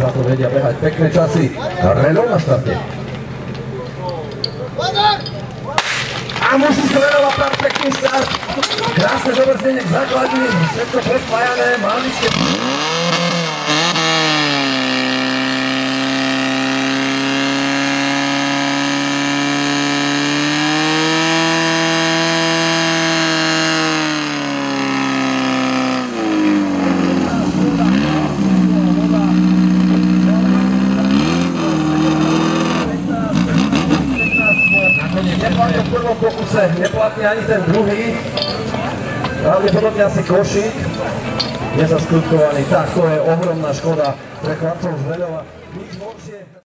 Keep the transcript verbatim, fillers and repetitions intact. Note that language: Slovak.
za to vedia behať pekné časy. Renault na štarte. A musí Renault opraviť pekný štart. Krásne dobrzdenie k základni, všetko prespájané, maličké. Neplatný v prvom pokuse, neplatný ani ten druhý. Pravdepodobne asi Košík je zaskrupkovaný. Tak to je ohromná škoda pre chlapcov z Veľova. Nič horšie.